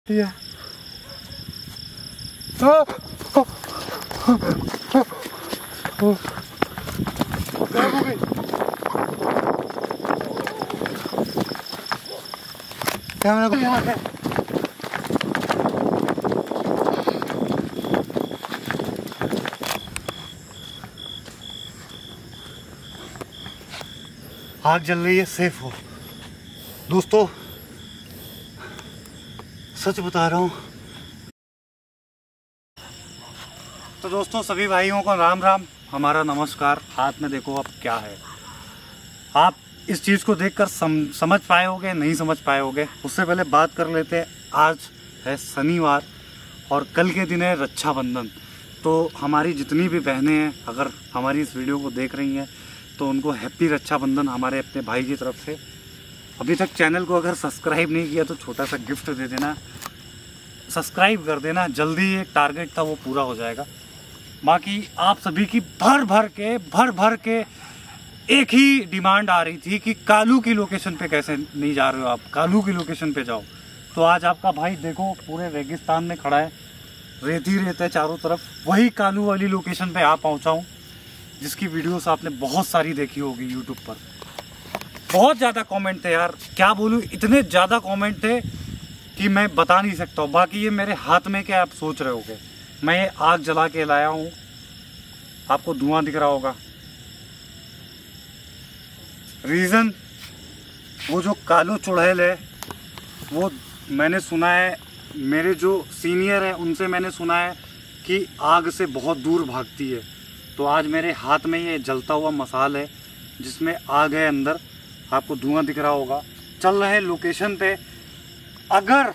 ये कैमरा को यहाँ है। आग जल रही है, सेफ हो दोस्तों, सच बता रहा हूँ। तो दोस्तों सभी भाइयों को राम राम, हमारा नमस्कार। हाथ में देखो अब क्या है, आप इस चीज़ को देखकर समझ पाए होगे, नहीं समझ पाए होगे। उससे पहले बात कर लेते हैं। आज है शनिवार और कल के दिन है रक्षाबंधन। तो हमारी जितनी भी बहनें हैं, अगर हमारी इस वीडियो को देख रही हैं तो उनको हैप्पी रक्षाबंधन हमारे अपने भाई की तरफ से। अभी तक चैनल को अगर सब्सक्राइब नहीं किया तो छोटा सा गिफ्ट दे देना, सब्सक्राइब कर देना। जल्दी एक टारगेट था वो पूरा हो जाएगा। बाकी आप सभी की भर भर के एक ही डिमांड आ रही थी कि कालू की लोकेशन पे कैसे नहीं जा रहे हो आप, कालू की लोकेशन पे जाओ। तो आज आपका भाई देखो पूरे रेगिस्तान में खड़ा है, रेत ही रेत है चारों तरफ। वही कालू वाली लोकेशन पे आप पहुंचा हूँ, जिसकी वीडियोस आपने बहुत सारी देखी होगी यूट्यूब पर। बहुत ज़्यादा कमेंट थे यार, क्या बोलूँ, इतने ज़्यादा कमेंट थे कि मैं बता नहीं सकता हूँ। बाकी ये मेरे हाथ में क्या आप सोच रहे होगे, मैं ये आग जला के लाया हूँ, आपको धुआं दिख रहा होगा। रीज़न, वो जो कालू चुड़ैल है वो मैंने सुना है, मेरे जो सीनियर है उनसे मैंने सुना है कि आग से बहुत दूर भागती है। तो आज मेरे हाथ में ये जलता हुआ मसाल है जिसमें आग है अंदर, आपको धुआं दिख रहा होगा। चल रहे लोकेशन पे, अगर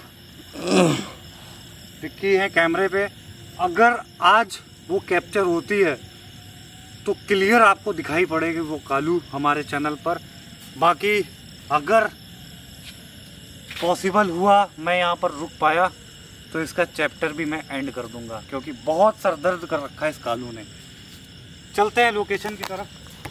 दिखी है कैमरे पे, अगर आज वो कैप्चर होती है तो क्लियर आपको दिखाई पड़ेगी वो कालू हमारे चैनल पर। बाकी अगर पॉसिबल हुआ, मैं यहाँ पर रुक पाया, तो इसका चैप्टर भी मैं एंड कर दूंगा, क्योंकि बहुत सरदर्द कर रखा है इस कालू ने। चलते हैं लोकेशन की तरफ।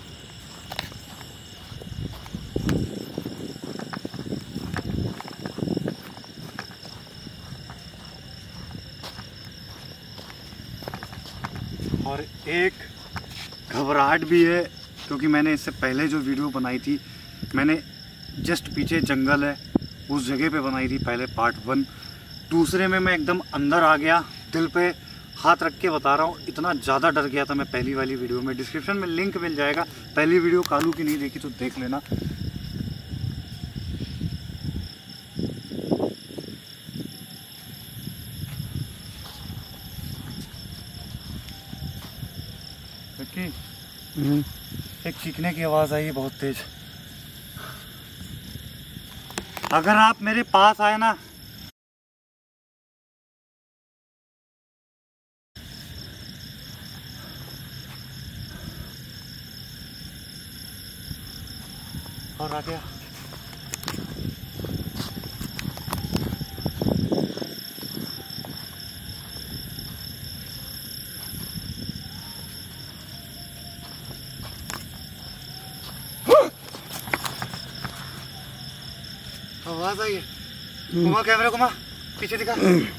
और एक घबराहट भी है, क्योंकि मैंने इससे पहले जो वीडियो बनाई थी, मैंने जस्ट पीछे जंगल है उस जगह पे बनाई थी पहले पार्ट 1। दूसरे में मैं एकदम अंदर आ गया, दिल पे हाथ रख के बता रहा हूँ, इतना ज़्यादा डर गया था मैं पहली वाली वीडियो में। डिस्क्रिप्शन में लिंक मिल जाएगा, पहली वीडियो कालू की नहीं देखी तो देख लेना। एक चीखने की आवाज आई है बहुत तेज। अगर आप मेरे पास आए ना, और आ गया। आवाज आई है, घुमा कैमरा, घुमा पीछे दिखा।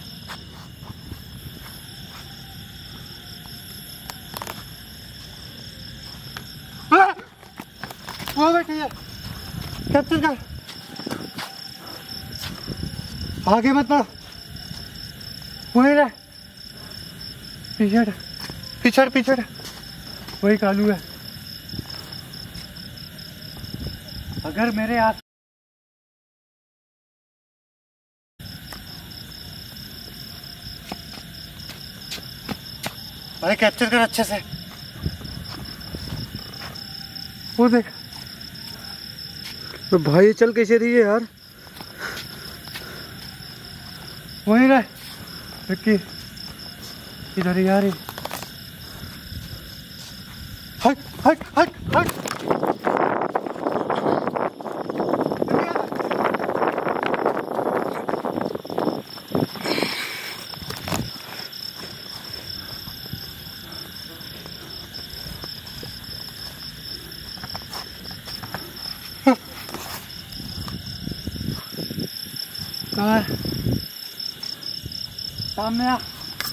वो बैठी है, कैप्चर कर, आगे मत बढ़, वहीं रह, पीछे वही कालू है। अगर मेरे आस भाई कैप्चर कर अच्छे से, वो देख। तो भाई चल कैसे रही है यार, वहीं रह विक्की, इधर ही आ रही। हट हट हट हट, कहाँ है? सामने आ,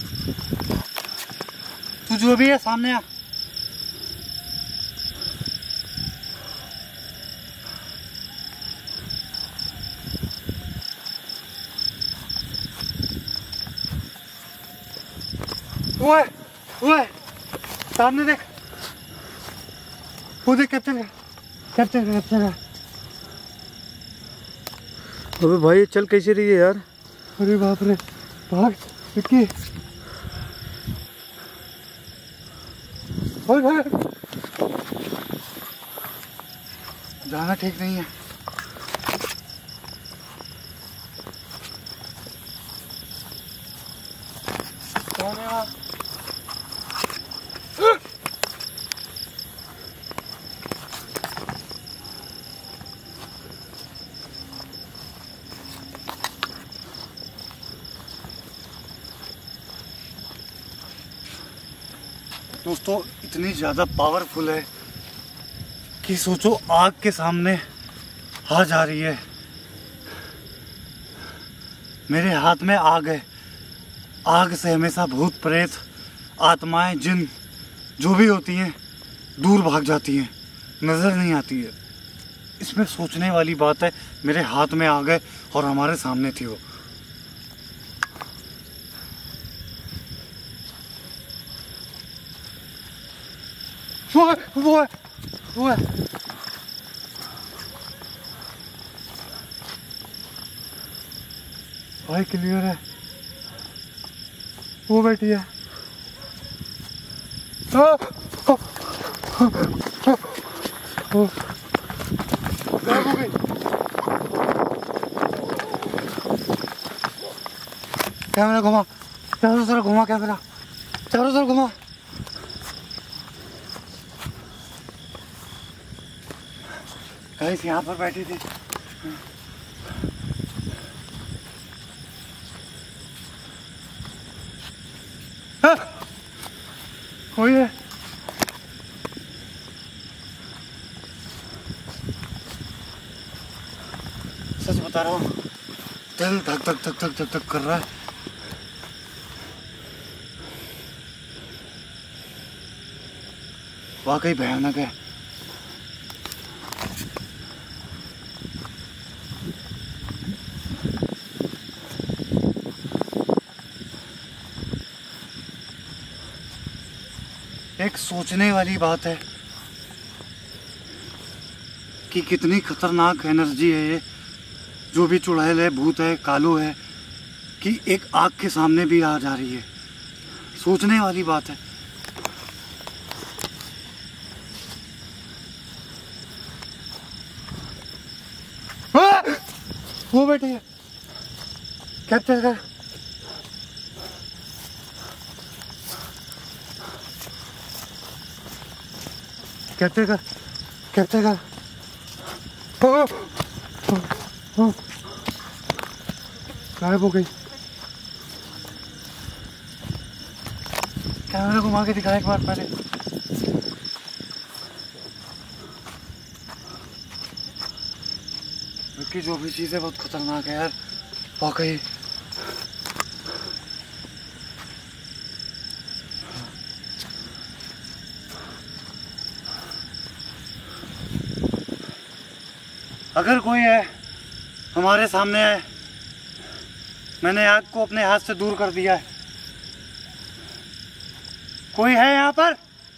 तू जो भी है सामने आ। ओए ओए सामने देख, वो देख कैप्चर कर, कैप्चर कर, कैप्चर कर। अबे भाई चल कैसे रही है यार? अरे बाप रे, भाग विक्की, भाग भाग, जाना ठीक नहीं है। दोस्तों इतनी ज़्यादा पावरफुल है कि सोचो आग के सामने आ जा रही है। मेरे हाथ में आग है, आग से हमेशा भूत प्रेत आत्माएं जिन जो भी होती हैं दूर भाग जाती हैं, नज़र नहीं आती है। इसमें सोचने वाली बात है, मेरे हाथ में आग है और हमारे सामने थी वो। वो है भाई, क्लियर है, वो बैठी है। गायब हो गई। कैमरा घुमा, चारों तरफ घुमा, कैमरा चारों तरफ घुमा। गाइस यहाँ पर बैठी थी। कोई है? सच बता रहा हूँ, दिल धक धक धक धक धक धक कर रहा है। वाकई भयानक है। एक सोचने वाली बात है कि कितनी खतरनाक एनर्जी है ये, जो भी चुड़ैल है, भूत है, कालू है, कि एक आग के सामने भी आ जा रही है। सोचने वाली बात है। वो बैठी है, कैप्चर कर, कैप्चर कर, कैप्चर कर। गायब हो गई। कैमरा घुमा के दिखा एक बार पहले। क्योंकि जो भी चीज़ है बहुत खतरनाक है यार, वाकई। अगर कोई है हमारे सामने है, मैंने आग को अपने हाथ से दूर कर दिया है, कोई है यहाँ पर?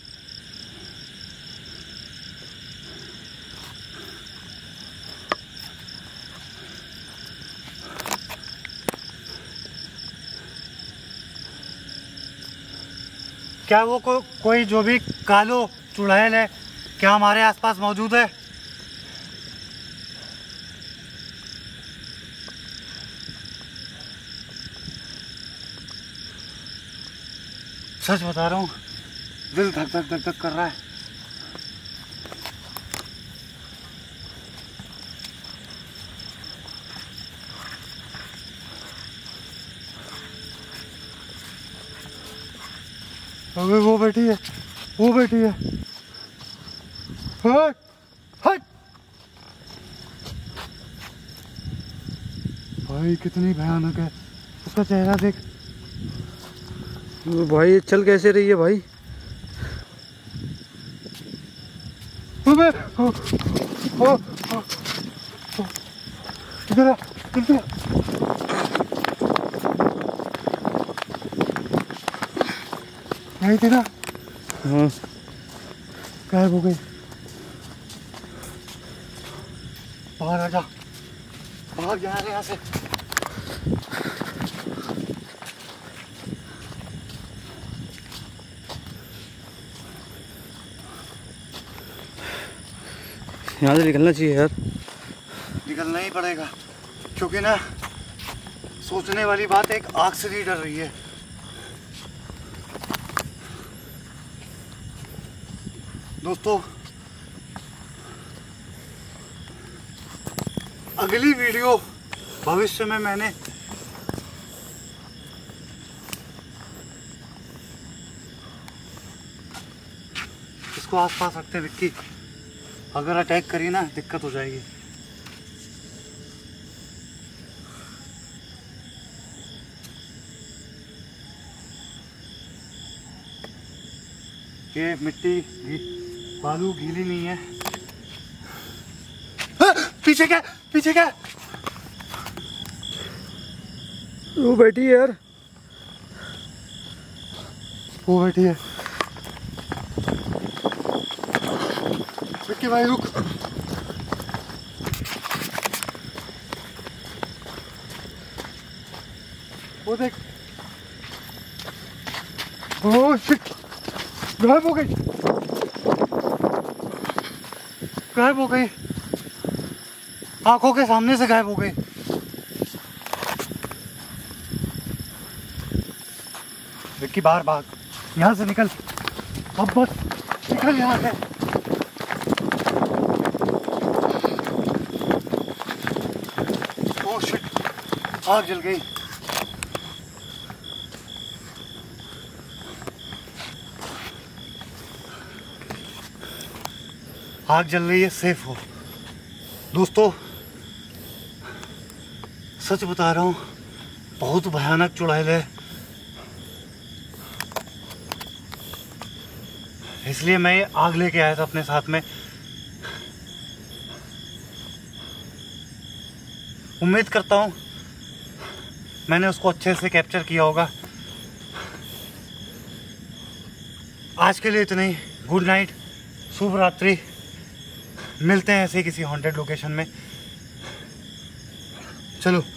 क्या वो कोई जो भी कालो चुड़ैल है, क्या हमारे आसपास मौजूद है? सच बता रहा हूँ, दिल धक धक धक धक कर रहा है। अबे वो बैठी है, वो बैठी है। हट हट भाई, कितनी भयानक है। उसका चेहरा देख, भाई ये चल कैसे रही है भाई? इधर आ, इधर आ। यही थी ना? हाँ गायब हो गई। बाहर आ जा, बाहर जा रहे यहाँ से। यहाँ से निकलना चाहिए यार। निकलना ही पड़ेगा क्योंकि ना सोचने वाली बात एक आग से नहीं डर रही है। दोस्तों अगली वीडियो भविष्य में मैंने इसको आसपास रखते विक्की, अगर अटैक करी ना दिक्कत हो जाएगी। ये मिट्टी बालू गीली नहीं है। पीछे क्या, पीछे क्या? वो बैठी है यार, वो बैठी है। विक्की भाई रुक। वो देख, ओह शिट, गायब हो गई, गायब हो गई, आंखों के सामने से गायब हो गई। विक्की बाहर भाग, यहाँ से निकल, अब बस निकल यहाँ से। ओह शिट, आग जल गई। आग जल रही है, सेफ हो। दोस्तों सच बता रहा हूँ, बहुत भयानक चुड़ैल है, इसलिए मैं ये आग लेके आया था अपने साथ में। उम्मीद करता हूँ मैंने उसको अच्छे से कैप्चर किया होगा। आज के लिए इतना ही। गुड नाइट, शुभ रात्रि। मिलते हैं ऐसे किसी हॉन्टेड लोकेशन में। चलो।